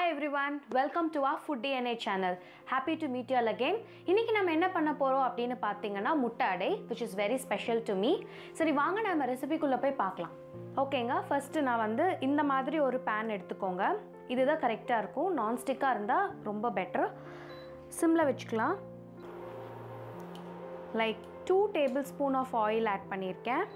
Hi everyone, welcome to our Food DNA channel. Happy to meet you all again. இன்னைக்கு நம்ம என்ன பண்ண போறோம் அப்படினு பாத்தீங்கன்னா முட்டை அடை which is very special to me. சரி வாங்க நம்ம ரெசிபிக்குள்ள போய் பார்க்கலாம். ஓகேங்க, ஃபர்ஸ்ட் நான் வந்து இந்த மாதிரி ஒரு pan எடுத்துக்கோங்க. இதுதான் கரெக்ட்டா இருக்கும். நான் ஸ்டிக்கா இருந்தா ரொம்ப பெட்டர். சிம்ல வெச்சுக்கலாம். Like 2 tablespoon of oil add பண்ணிருக்கேன்.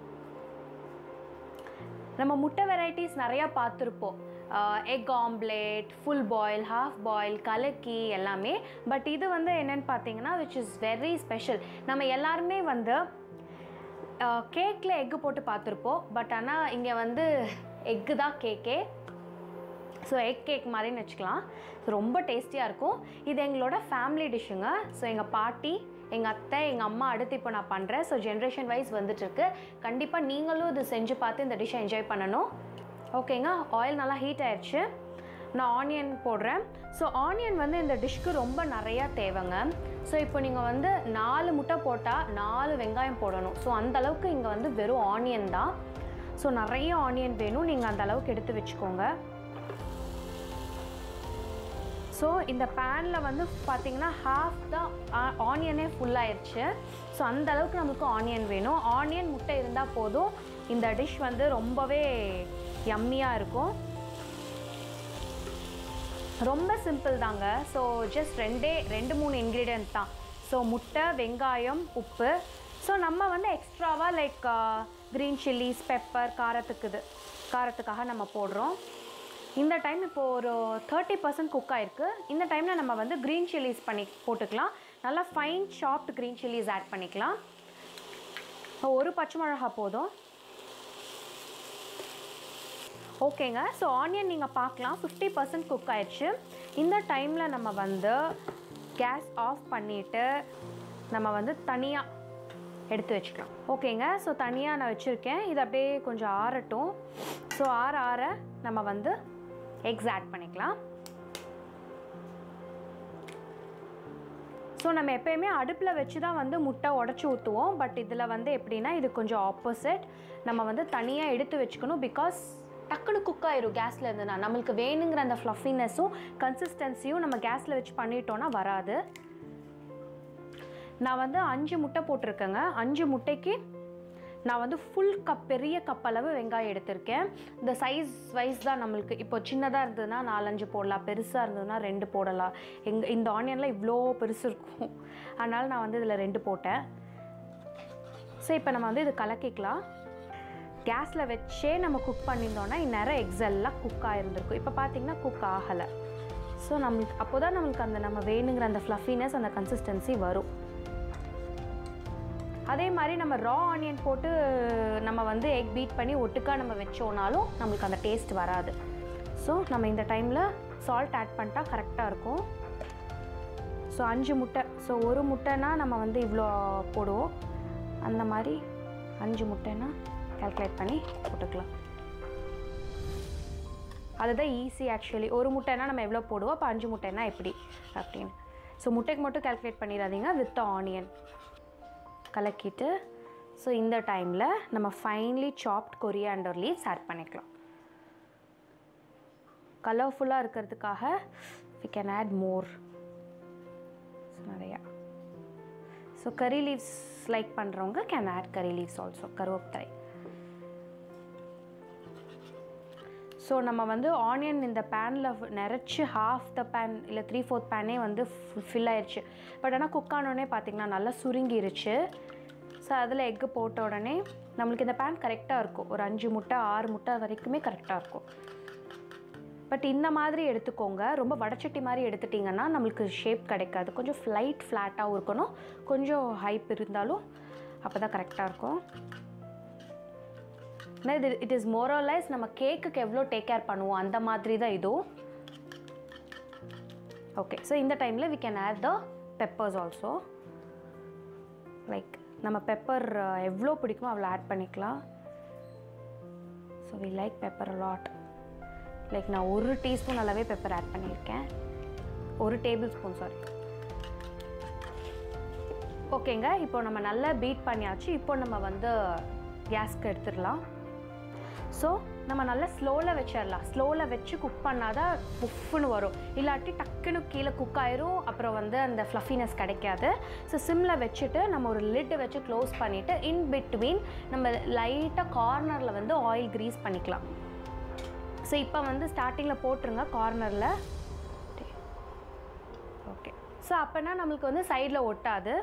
நம்ம முட்டை வெரைட்டிஸ் நிறைய பார்த்திருப்போம். egg omelette, full boil, half boil, கலக்கி எல்லாமே. பட் இது வந்து என்னன்னு பார்த்தீங்கன்னா which is very special. நம்ம எல்லாருமே வந்து கேக்கில் எக்கு போட்டு பார்த்துருப்போம். பட் ஆனால் இங்கே வந்து எக்கு தான் கேக்கே. ஸோ எக் கேக் மாதிரின்னு வச்சுக்கலாம். ஸோ ரொம்ப டேஸ்டியாக இருக்கும். இது எங்களோட ஃபேமிலி டிஷ்ஷுங்க. ஸோ எங்கள் பாட்டி, எங்கள் அத்தை, எங்கள் அம்மா அடுத்து இப்போ நான் பண்ணுறேன். ஸோ ஜென்ரேஷன் வைஸ் வந்துட்டுருக்கு. கண்டிப்பாக நீங்களும் இது செஞ்சு பார்த்து இந்த டிஷ்ஷை என்ஜாய் பண்ணணும். ஓகேங்க, ஆயில் நல்லா ஹீட் ஆயிடுச்சு. நான் ஆனியன் போடுறேன். ஸோ ஆனியன் வந்து இந்த டிஷ்க்கு ரொம்ப நிறையா தேவைங்க. ஸோ இப்போ நீங்கள் வந்து 4 முட்டை போட்டால் 4 வெங்காயம் போடணும். ஸோ அந்தளவுக்கு இங்கே வந்து வெறும் ஆனியன் தான். ஸோ நிறைய ஆனியன் வேணும். நீங்கள் அந்த அளவுக்கு எடுத்து வச்சுக்கோங்க. ஸோ இந்த பேனில் வந்து பார்த்திங்கன்னா ஹாஃப் தான் ஆனியனே ஃபுல்லாகிடுச்சு. ஸோ அந்த அளவுக்கு நம்மளுக்கு ஆனியன் வேணும். ஆனியன் முட்டை இருந்தால் போதும். இந்த டிஷ் வந்து ரொம்பவே யம்மியாக இருக்கும். ரொம்ப சிம்பிள் தாங்க. ஸோ ஜஸ்ட் 2-3 இன்க்ரீடியன்ட் தான். ஸோ முட்டை, வெங்காயம், உப்பு. ஸோ நம்ம வந்து எக்ஸ்ட்ராவாக லைக் க்ரீன் சில்லிஸ், பெப்பர், காரத்துக்காக நம்ம போடுறோம். இந்த டைம் இப்போது ஒரு 30% குக் ஆகிருக்கு. இந்த டைமில் நம்ம வந்து க்ரீன் சில்லிஸ் போட்டுக்கலாம். நல்லா fine chopped green chillies add பண்ணிக்கலாம். ஒரு பச்சை மிளகா போதும். ஓகேங்க, ஸோ ஆனியன் நீங்கள் பார்க்கலாம் 50% குக் ஆயிடுச்சு. இந்த டைமில் நம்ம வந்து கேஸ் ஆஃப் பண்ணிவிட்டு நம்ம வந்து தனியாக எடுத்து வச்சுக்கலாம். ஓகேங்க, ஸோ தனியாக நான் வச்சுருக்கேன். இது அப்படியே கொஞ்சம் ஆறட்டும். ஸோ ஆற நம்ம வந்து எக்ஸ் ஆட் பண்ணிக்கலாம். ஸோ நம்ம எப்போயுமே அடுப்பில் வச்சு தான் வந்து முட்டை உடச்சி ஊற்றுவோம். பட் இதில் வந்து எப்படின்னா இது கொஞ்சம் ஆப்போசிட். நம்ம வந்து தனியாக எடுத்து வச்சுக்கணும். பிகாஸ் டக்குனு குக் ஆயிரும் கேஸில் இருந்துன்னா. நம்மளுக்கு வேணுங்கிற அந்த ஃப்ளஃபினஸும் கன்சிஸ்டன்சியும் நம்ம கேஸில் வச்சு பண்ணிட்டோன்னா வராது. நான் வந்து 5 முட்டை போட்டிருக்கேங்க. 5 முட்டைக்கு நான் வந்து ஃபுல் கப், பெரிய கப் அளவு வெங்காயம் எடுத்திருக்கேன். இந்த சைஸ் வைஸ் தான் நம்மளுக்கு. இப்போ சின்னதாக இருந்ததுன்னா 4-5 போடலாம், பெருசாக இருந்ததுன்னா 2 போடலாம். இந்த ஆனியனில் இவ்வளோ பெருசு இருக்கும். அதனால் நான் வந்து இதில் 2 போட்டேன். ஸோ இப்போ நம்ம வந்து இது கலக்கிக்கலாம். கேஸில் வச்சே நம்ம குக் பண்ணியிருந்தோன்னா இந்நேரம் எக்ஸ் எல்லாம் குக் ஆகிருந்துருக்கும். இப்போ பார்த்திங்கன்னா குக் ஆகலை. ஸோ நம்மளுக்கு அப்போ தான் நம்மளுக்கு அந்த நம்ம வேணுங்கிற அந்த ஃப்ளஃபினஸ், அந்த கன்சிஸ்டன்சி வரும். அதே மாதிரி நம்ம ரா ஆனியன் போட்டு நம்ம வந்து எக் பீட் பண்ணி ஒட்டுக்கா நம்ம வச்சோனாலும் நம்மளுக்கு அந்த டேஸ்ட் வராது. ஸோ நம்ம இந்த டைமில் சால்ட் ஆட் பண்ணிட்டா கரெக்டாக இருக்கும். ஸோ 5 முட்டை. ஸோ ஒரு முட்டைனா நம்ம வந்து இவ்வளோ போடுவோம். அந்த மாதிரி 5 முட்டைன்னா கால்குலேட் பண்ணி போட்டுக்கலாம். அதுதான் ஈஸி ஆக்சுவலி. ஒரு முட்டைனா நம்ம எவ்வளோ போடுவோம், அப்போ 5 முட்டைனா எப்படி அப்படின்னு. ஸோ முட்டைக்கு மட்டும் கால்குலேட் பண்ணிடாதீங்க. வித் ஆனியன் கலக்கிட்டு ஸோ இந்த டைமில் நம்ம finely chopped coriander leaves add பண்ணிக்கலாம். கலர்ஃபுல்லாக இருக்கிறதுக்காக we can add more. நிறையா. ஸோ கறி லீவ்ஸ் லைக் பண்ணுறவங்க can add curry leaves also, கருவேப்பிலை. ஸோ நம்ம வந்து ஆனியன் இந்த பேனில் நிறச்சி ஹாஃப் த பேன் இல்லை 3/4 பேனே வந்து ஃபில் ஆயிடுச்சு. பட் ஆனால் குக் ஆனோடனே பார்த்திங்கன்னா நல்லா சுருங்கிருச்சு. ஸோ அதில் எக்கு போட்ட உடனே நம்மளுக்கு இந்த பேன் கரெக்டாக இருக்கும். ஒரு 5 முட்டை 6 முட்டை வரைக்குமே கரெக்டாக இருக்கும். பட் இந்த மாதிரி எடுத்துக்கோங்க. ரொம்ப வடச்சட்டி மாதிரி எடுத்துட்டிங்கன்னா நம்மளுக்கு ஷேப் கிடைக்காது. கொஞ்சம் ஃப்ளாட்டாகவும் இருக்கணும். கொஞ்சம் ஹைப் இருந்தாலும் அப்போ தான் கரெக்டாக இருக்கும். It is more or less நம்ம கேக்குக்கு எவ்வளோ டேக் கேர் பண்ணுவோம் அந்த மாதிரி தான் இதுவும். ஓகே, ஸோ இந்த டைமில் we can add the peppers also. Like நம்ம பெப்பர் எவ்வளோ பிடிக்குமோ அவ்வளோ ஆட் பண்ணிக்கலாம். So we like pepper a lot. Like நான் 1 டீஸ்பூன் அளவே பெப்பர் ஆட் பண்ணியிருக்கேன். 1 டேபிள் ஸ்பூன் சாரி. ஓகேங்க, இப்போ நம்ம நல்லா பீட் பண்ணியாச்சு. இப்போ நம்ம வந்து கேஸ்க்கு எடுத்துடலாம். ஸோ நம்ம நல்லா ஸ்லோவில் வச்சிடலாம். ஸ்லோவில் வச்சு குக் பண்ணாதான் புஃப்னு வரும், இல்லாட்டி டக்குன்னு கீழே குக் ஆயிரும், அப்புறம் வந்து அந்த ஃப்ளஃபினஸ் கிடைக்காது. ஸோ சிம்மில் வச்சுட்டு நம்ம ஒரு லிட்டு வச்சு க்ளோஸ் பண்ணிவிட்டு இன் பிட்வீன் நம்ம லைட்டாக கார்னரில் வந்து ஆயில் க்ரீஸ் பண்ணிக்கலாம். ஸோ இப்போ வந்து ஸ்டார்டிங்கில் போட்டுருங்க கார்னரில். ஓகே, ஸோ அப்போனா நம்மளுக்கு வந்து சைடில் ஒட்டாது.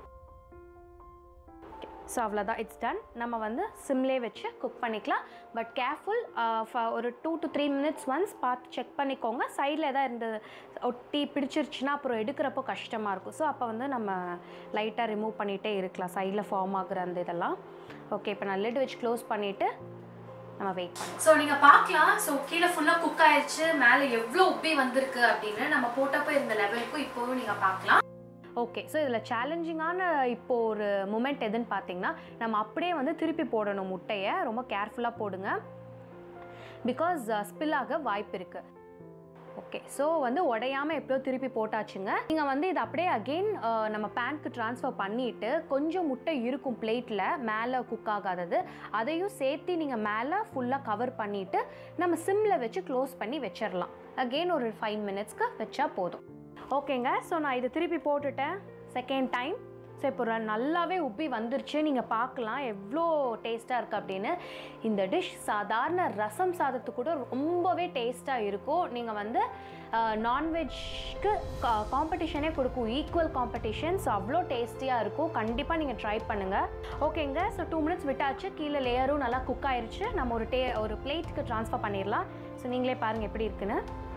ஸோ அவ்வளோதான், இட்ஸ் டன். நம்ம வந்து சிம்லே வச்சு குக் பண்ணிக்கலாம். பட் கேர்ஃபுல், ஒரு 2 to 3 minutes ஒன்ஸ் பார்த்து செக் பண்ணிக்கோங்க. சைடில் எதாவது இருந்து ஒட்டி பிடிச்சிருச்சுன்னா அப்புறம் எடுக்கிறப்போ கஷ்டமாக இருக்கும். ஸோ அப்போ வந்து நம்ம லைட்டாக ரிமூவ் பண்ணிகிட்டே இருக்கலாம், சைடில் ஃபார்ம் ஆகுற அந்த இதெல்லாம். ஓகே, இப்போ நான் லிட் வச்சு க்ளோஸ் பண்ணிவிட்டு நம்ம வெயிட் பண்ணலாம். ஸோ நீங்கள் பார்க்கலாம், ஸோ கீழே ஃபுல்லாக குக் ஆயிடுச்சு, மேலே எவ்வளோ உப்பி வந்திருக்கு அப்படின்னு நம்ம போட்டப்போ இருந்த லெவலுக்கும் இப்போவும் நீங்கள் பார்க்கலாம். ஓகே, ஸோ இதில் சேலஞ்சிங்கான இப்போது ஒரு மூமெண்ட் எதுன்னு பார்த்தீங்கன்னா, நம்ம அப்படியே வந்து திருப்பி போடணும் முட்டையை. ரொம்ப கேர்ஃபுல்லாக போடுங்க, பிகாஸ் ஸ்பில் ஆக வாய்ப்பு இருக்குது. ஓகே, ஸோ வந்து உடையாமல் எப்படியோ திருப்பி போட்டாச்சுங்க. நீங்கள் வந்து இதை அப்படியே அகெயின் நம்ம பேனுக்கு ட்ரான்ஸ்ஃபர் பண்ணிவிட்டு கொஞ்சம் முட்டை இருக்கும் பிளேட்டில் மேலே குக் ஆகாதது, அதையும் சேர்த்து நீங்கள் மேலே ஃபுல்லாக கவர் பண்ணிவிட்டு நம்ம சிம்மில் வச்சு க்ளோஸ் பண்ணி வச்சிடலாம். அகெயின் ஒரு 5 minutesக்கு வச்சா போதும். ஓகேங்க, ஸோ நான் இதை திருப்பி போட்டுட்டேன் செகண்ட் டைம். ஸோ இப்போ நல்லாவே உப்பி வந்துருச்சு, நீங்கள் பார்க்கலாம் எவ்வளோ டேஸ்ட்டாக இருக்குது அப்படின்னு. இந்த டிஷ் சாதாரண ரசம் சாதத்துக்கு கூட ரொம்பவே டேஸ்ட்டாக இருக்கும். நீங்கள் வந்து நான்வெஜ்க்கு காம்படிஷனே கொடுக்கும், ஈக்குவல் காம்படிஷன். ஸோ அவ்வளோ டேஸ்டியாக இருக்கும், கண்டிப்பாக நீங்கள் ட்ரை பண்ணுங்கள். ஓகேங்க, ஸோ 2 minutes விட்டாச்சு, கீழே லேயரும் நல்லா குக் ஆயிடுச்சு. நம்ம ஒரு பிளேட்டுக்கு ட்ரான்ஸ்ஃபர் பண்ணிடலாம். ஸோ நீங்களே பாருங்கள் எப்படி இருக்குன்னு.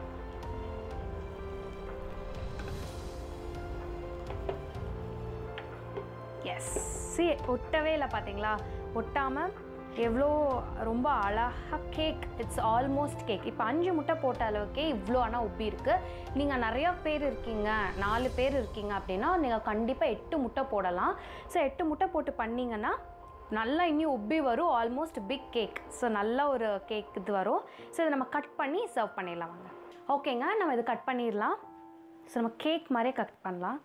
எஸ், ஒட்டவே இல்லை பார்த்தீங்களா, ஒட்டாமல் எவ்வளோ ரொம்ப அழகாக கேக். It's almost cake. இப்போ 5 முட்டை போட்ட அளவுக்கே இவ்வளோ ஆனால் உப்பி இருக்குது. நீங்கள் நிறையா பேர் இருக்கீங்க, 4 பேர் இருக்கீங்க அப்படின்னா நீங்கள் கண்டிப்பாக 8 முட்டை போடலாம். ஸோ 8 முட்டை போட்டு பண்ணிங்கன்னா நல்லா இன்னும் உப்பி வரும், ஆல்மோஸ்ட் பிக் கேக். ஸோ நல்ல ஒரு கேக் இது வரும். ஸோ இதை நம்ம கட் பண்ணி சர்வ் பண்ணிடலாம் வாங்க. ஓகேங்க, நம்ம இது கட் பண்ணிடலாம். ஸோ நம்ம கேக் மாதிரியே கட் பண்ணலாம்.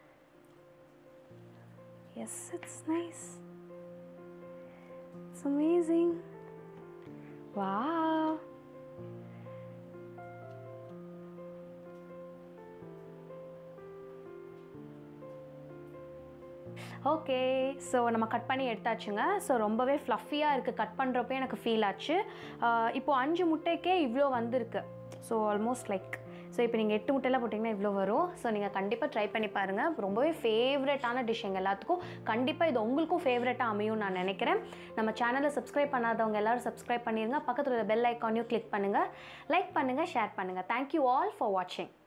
Yes, it's nice. It's amazing. Wow. Okay, so நம்ம கட் பண்ணி எடுத்தாச்சுங்க. ஸோ ரொம்பவே ஃப்ளஃபியாக இருக்குது, கட் பண்ணுறப்போ எனக்கு ஃபீல் ஆச்சு. இப்போது 5 முட்டைக்கே இவ்வளோ வந்திருக்கு. ஸோ ஆல்மோஸ்ட் லைக், ஸோ இப்போ நீங்கள் 8 முட்டையெல்லாம் போட்டிங்கன்னா இவ்வளோ வரும். ஸோ நீங்கள் கண்டிப்பாக ட்ரை பண்ணி பாருங்கள். ரொம்பவே ஃபேவரட்டான டிஷ் எங்கள் எல்லாத்துக்கும். கண்டிப்பாக இது உங்களுக்கும் ஃபேவரட்டாக அமையும் நான் நினைக்கிறேன். நம்ம சேனலை சப்ஸ்கிரைப் பண்ணாதவங்க எல்லோரும் சப்ஸ்கிரைப் பண்ணிடுங்க. பக்கத்தில் பெல் ஐக்கானையும் கிளிக் பண்ணுங்கள். லைக் பண்ணுங்கள், ஷேர் பண்ணுங்கள். தேங்க்யூ ஆல் ஃபார் வாட்சிங்.